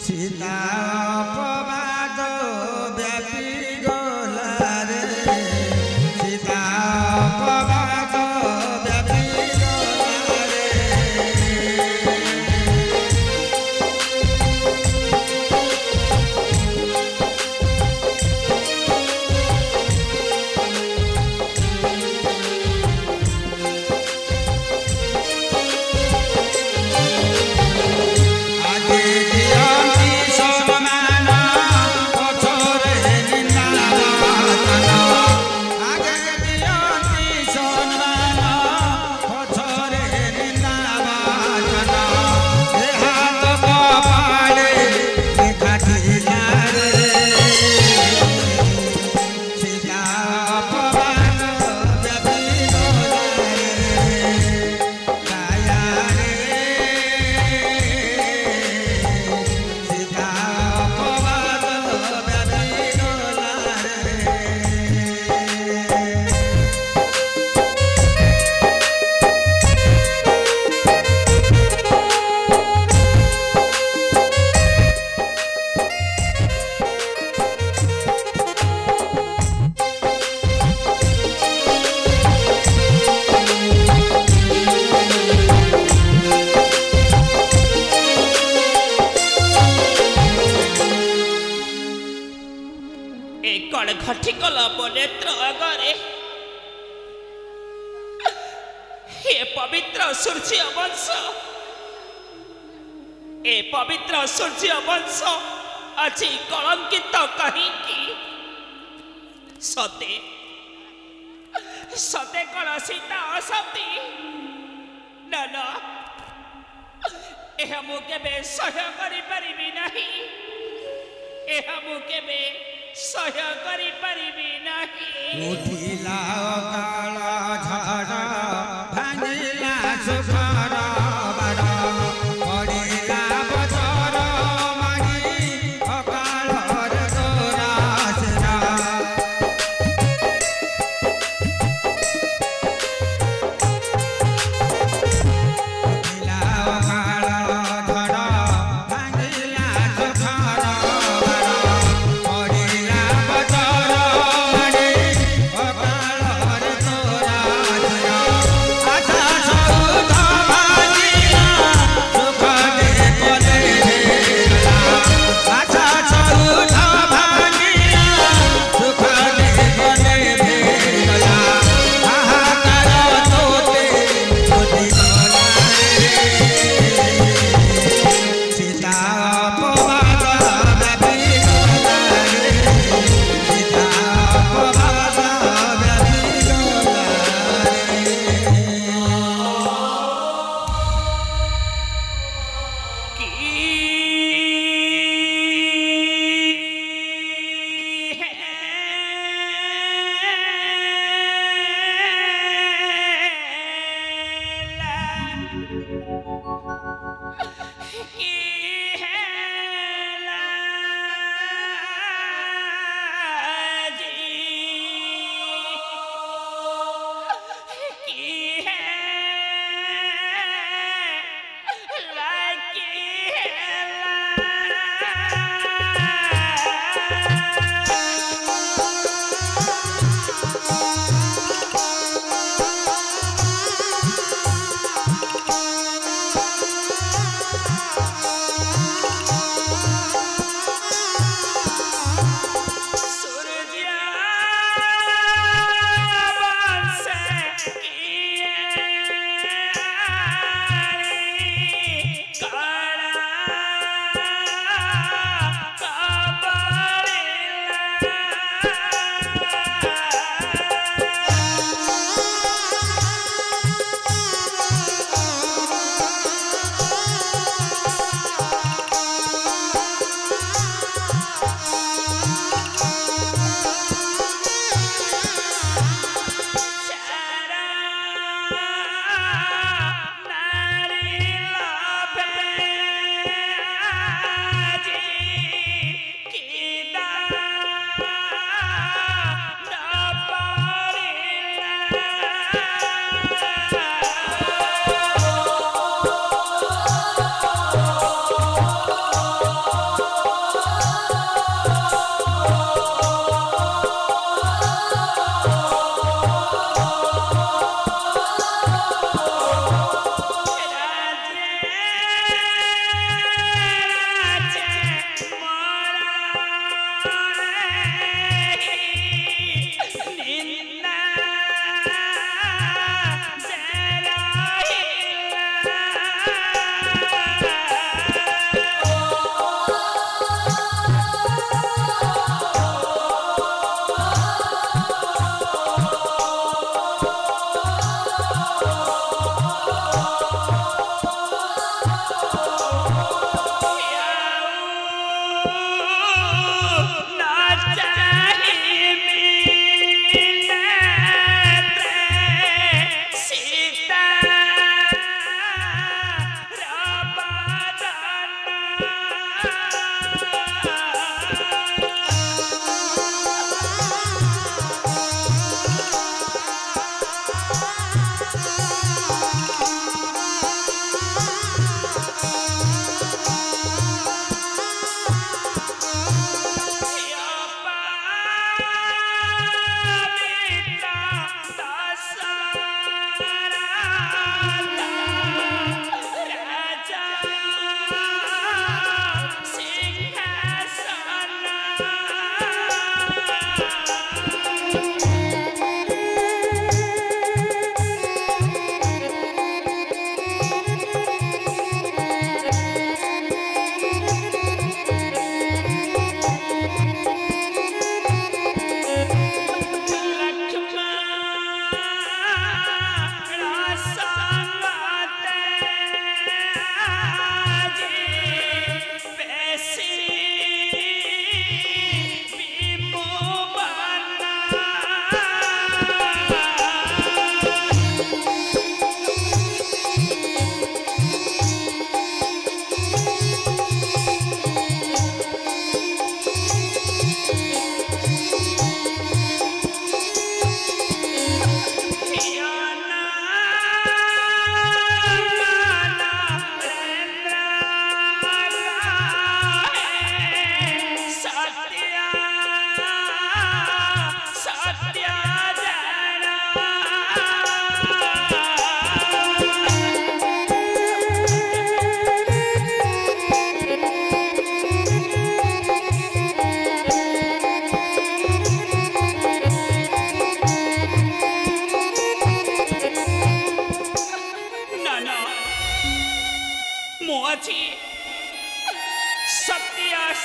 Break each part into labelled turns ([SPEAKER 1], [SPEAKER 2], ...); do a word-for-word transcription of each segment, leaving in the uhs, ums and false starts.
[SPEAKER 1] सीता अपवाद व्यापी गला रे सीता अपवाद व्यापी गला रे
[SPEAKER 2] घटिकल बनेत्र अगरे हे पवित्र सूर्य वंश ए पवित्र सूर्य वंश आज कलंकित कहीं सते सते कण सीता असती न न यह मु केबे सह्य करि परिबि नहीं यह मु केबे सह्य करि परिबि नहीं
[SPEAKER 1] उठिला काला झाड़ा भांगिला सुखर बड़ा पड़िला बजर मागी अकालर तोरा सेरा उठिला काला झाड़ा भांगिला सुखर बड़ा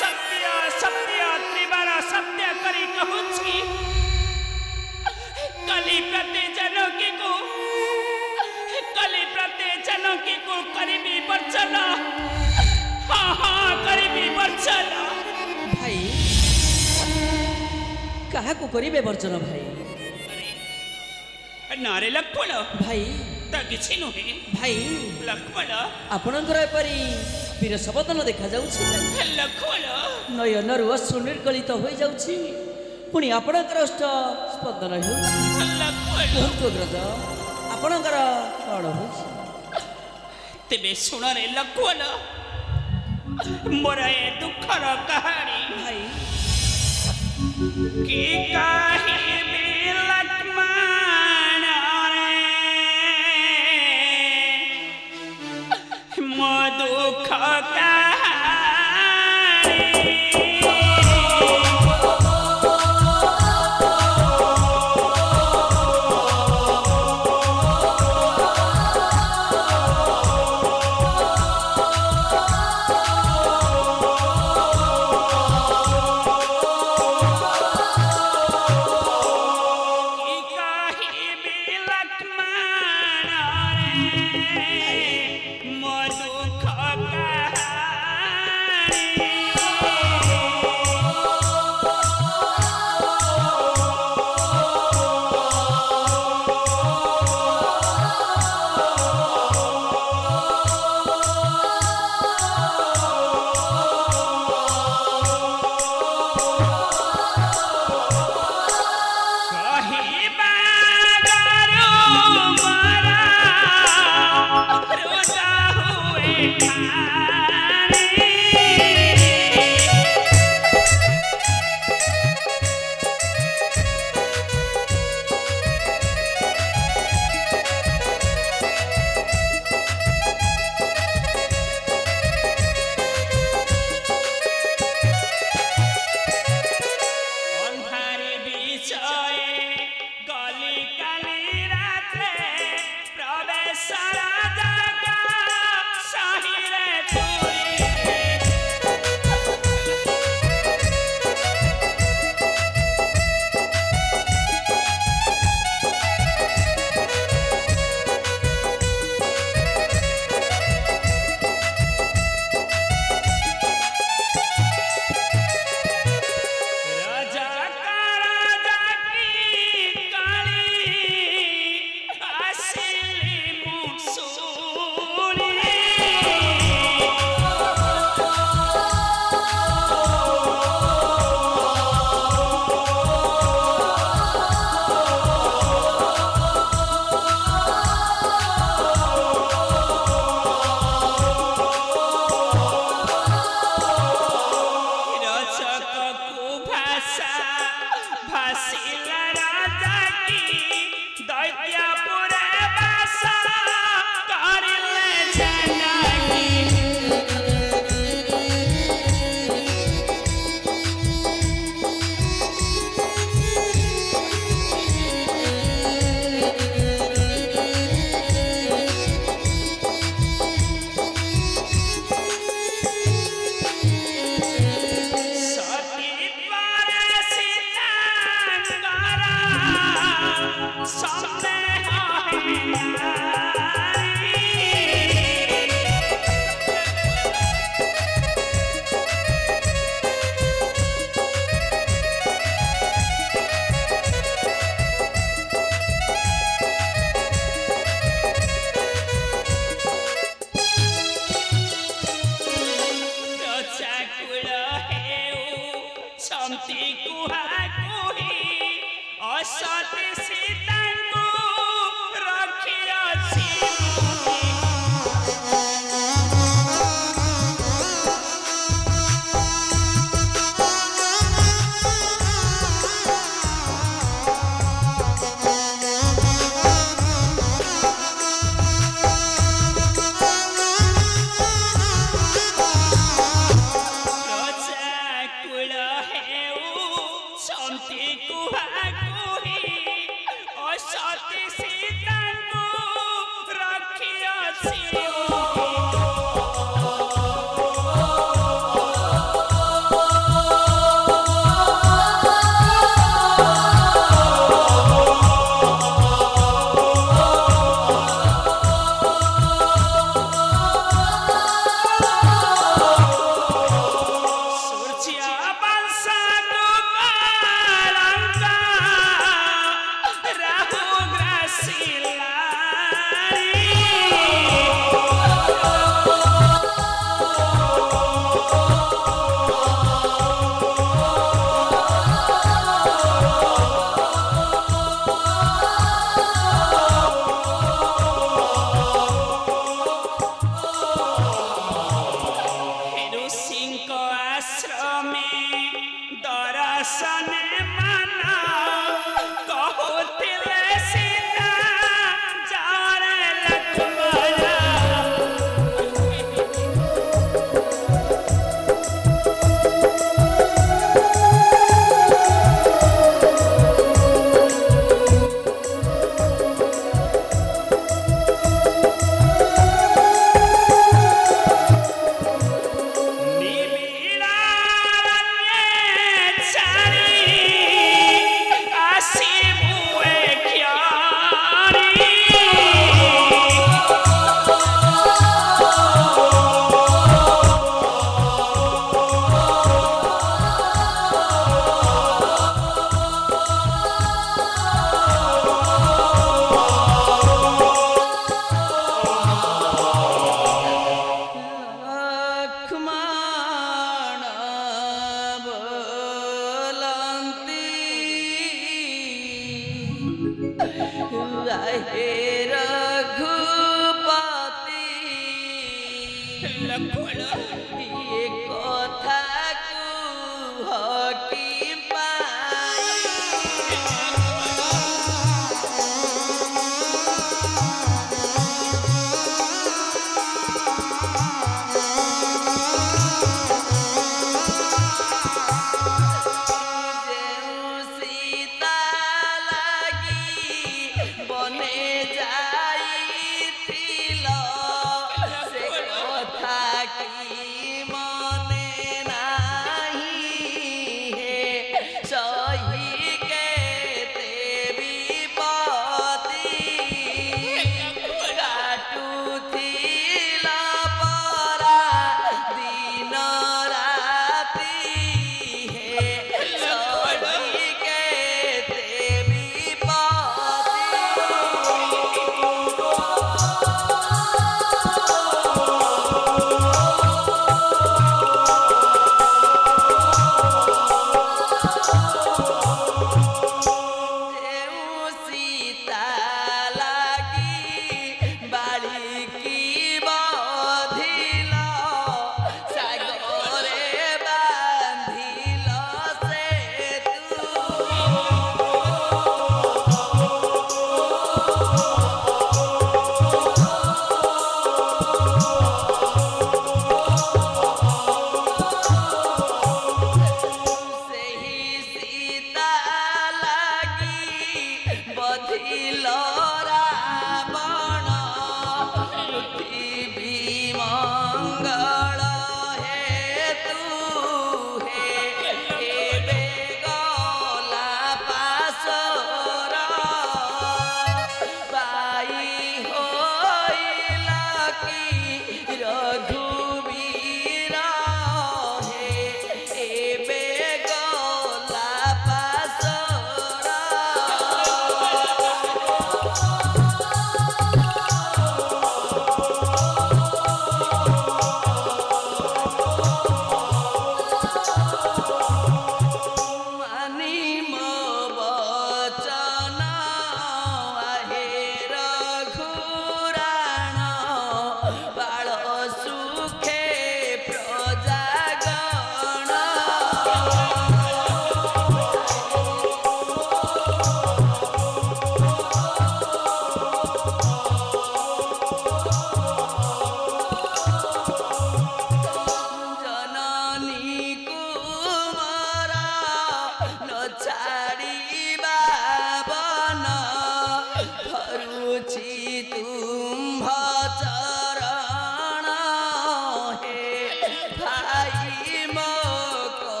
[SPEAKER 2] सत्य सत्य त्रिवार सत्य करी कहूची कली प्रति जनकी को कली प्रति जनकी को करीबी वर्चन हाँ हाँ करीबी वर्चन
[SPEAKER 3] भाई कहा को करिबे वर्चन भाई
[SPEAKER 2] नारे लक्ष्मण
[SPEAKER 3] भाई
[SPEAKER 2] ता किछि नुहे
[SPEAKER 3] भाई
[SPEAKER 2] लक्ष्मण
[SPEAKER 3] आपणकर एपरी वीर सबदन देखा जाउछि
[SPEAKER 2] लक्ष्मण
[SPEAKER 3] नयनरु अश्रु निर्गलित हो जाउछि पुणी आपणकर अष्ट स्पंदन हेउछि
[SPEAKER 2] लक्ष्मण
[SPEAKER 3] कुहतु अग्रज आपणकर कण होछि
[SPEAKER 2] तेबे सुन रे लक्ष्मण मोर ए दुखर कहानी
[SPEAKER 3] भाई
[SPEAKER 2] की काहे बे लक्ष्मण रे मो दुख कहानी Hare शास्त्र में दर्शन माना कहते सीता जाने लक्ष्मणा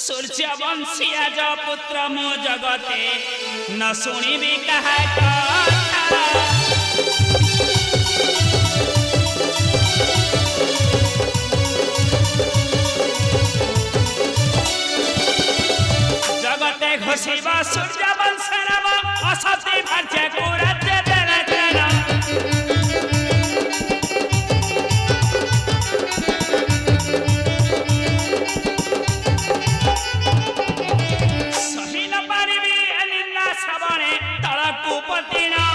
[SPEAKER 2] सूर्य वंशी आज पुत्र मो जगते न शुणिबी कहा कथा जगते घोषिबा सूर्य वंश नाम असती भाज्य को राज्य देना देना सही न पारिबी अनिन्ना श्रवणे तळकु पतिना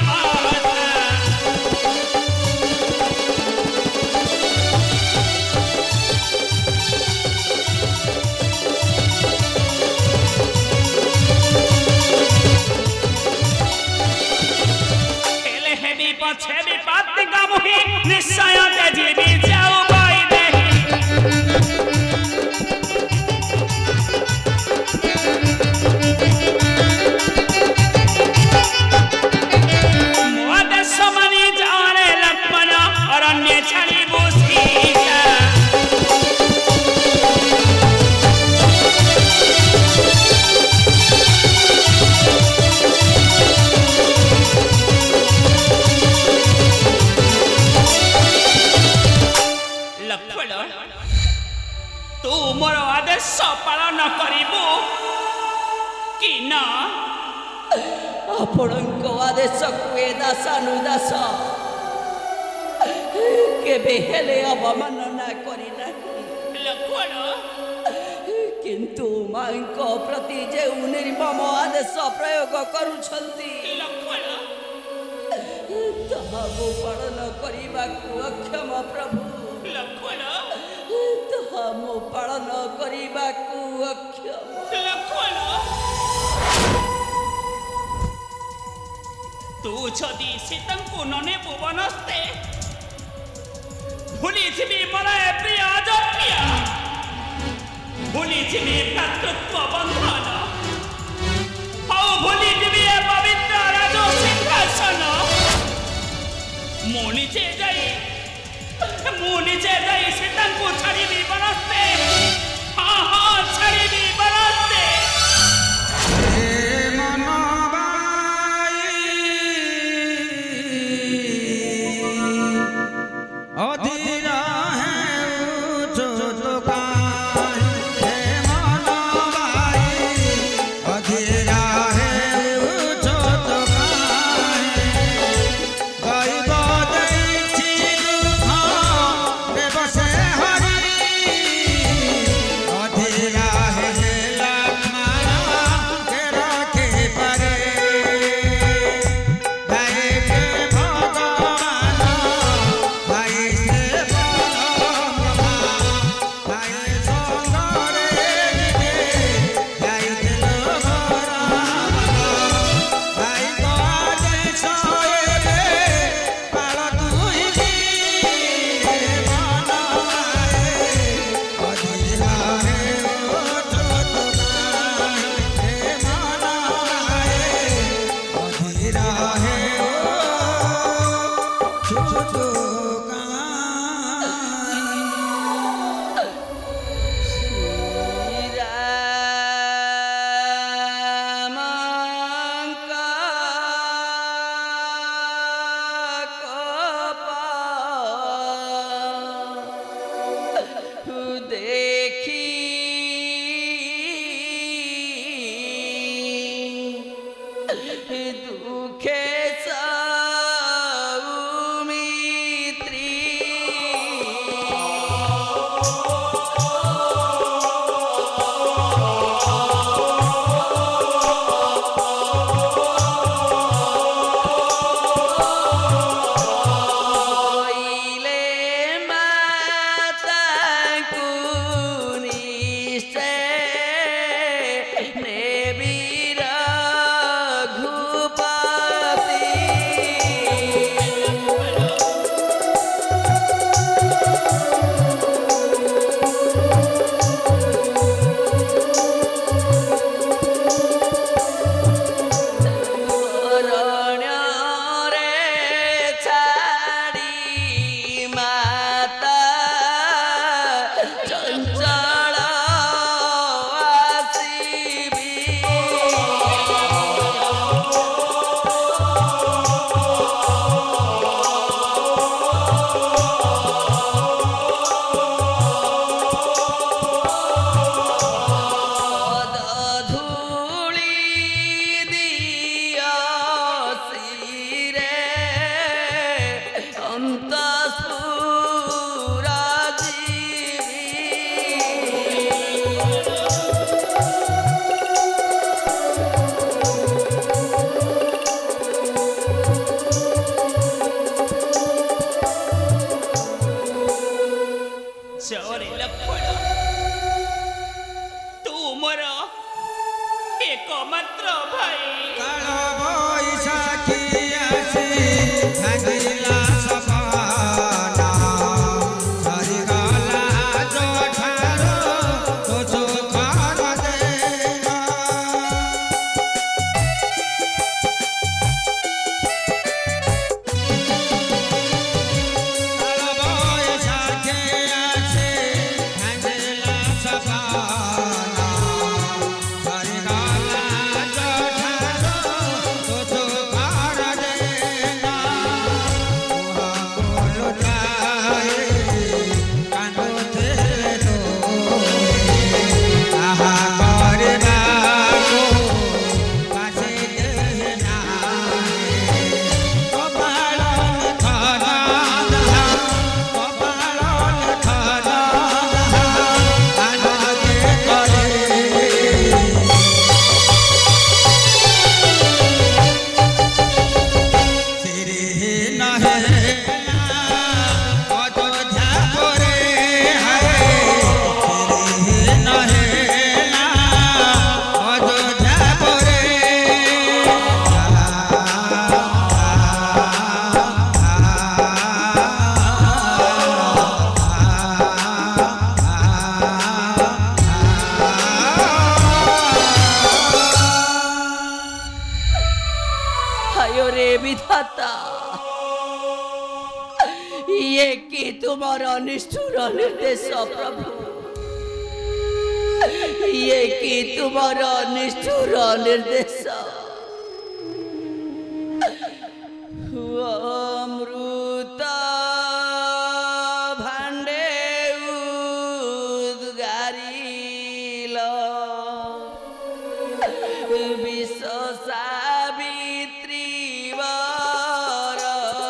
[SPEAKER 2] पछे भी बात गामुही निश्चय तेजीबी जाऊ बाई देही मोदे समनी जाने लक्ष्मण अरण्य छड़ी बुसीजा तू मोर आदेश पालन करिबू कि ना
[SPEAKER 3] ଆପଣଙ୍କ ଆଦେଶକୁ ଏ ଦାସାନୁଦାସ କେବେ ହେଲେ ଅବମାନନା କରିନାହିଁ
[SPEAKER 2] ଲକ୍ଷ୍ମଣ
[SPEAKER 3] କିନ୍ତୁ ମାଙ୍କ ପ୍ରତି ଯେଉଁ ନିର୍ମମ ଆଦେଶ ପ୍ରୟୋଗ କରୁଛନ୍ତି
[SPEAKER 2] ଲକ୍ଷ୍ମଣ
[SPEAKER 3] ତାହା ମୁଁ ପାଳନ କରିବାକୁ ଅକ୍ଷମ ପ୍ରଭୁ
[SPEAKER 2] ଲକ୍ଷ୍ମଣ
[SPEAKER 3] ତାହା ମୁଁ ପାଳନ କରିବାକୁ ଅକ୍ଷମ
[SPEAKER 2] ଲକ୍ଷ୍ମଣ ତୁ ଯଦି ସୀତାଙ୍କୁ ନନେ ଭୁବନସ୍ତେ ଭୁଲିଯିବି ମୋର ଏ ପ୍ରିୟ ଅଯୋଧ୍ୟା ଭୁଲିଯିବି ଭ୍ରାତୃତ୍ୱ ବନ୍ଧନ ଆଉ ଭୁଲିଯିବି ଏ ପବିତ୍ର ରାଜ ସିଂହାସନ ମୁଁ ନିଜେ ଯାଇ ମୁଁ ନିଜେ ଯାଇ ସୀତାଙ୍କୁ ଛାଡ଼ିବି ବନସ୍ତେ ହଁ ହଁ ଛାଡ଼ିବି ବନସ୍ତେ
[SPEAKER 1] अधीरा
[SPEAKER 3] दुखे विधाता ये कि तुम्हारा निष्ठुर निर्देश प्रभु, ये कि तुम्हारा निष्ठुर निर्देश। अमृत भांडे उद्गारिल विश्व सावित्री वर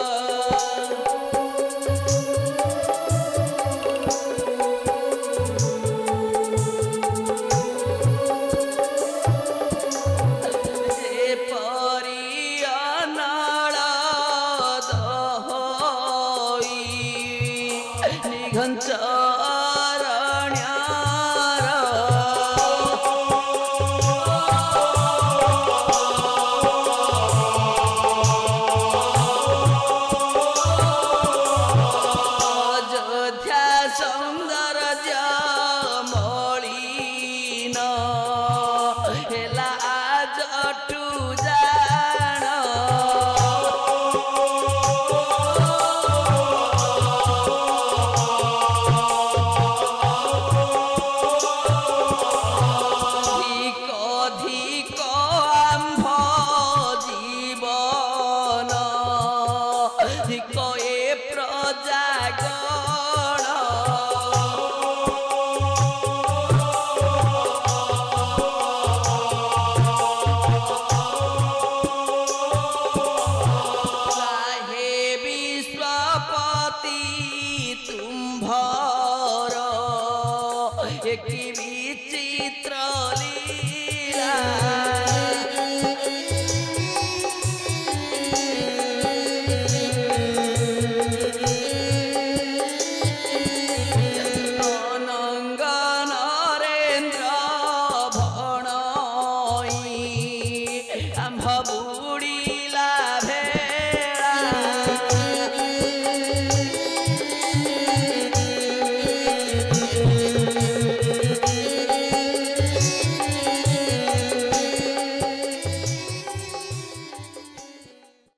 [SPEAKER 3] से परी अनल दहई निघंचरण्यर अयोध्या सौंदर्य मलिन हेला जटु जान धिक धिक आम्भ जीवन धिक ए प्रजा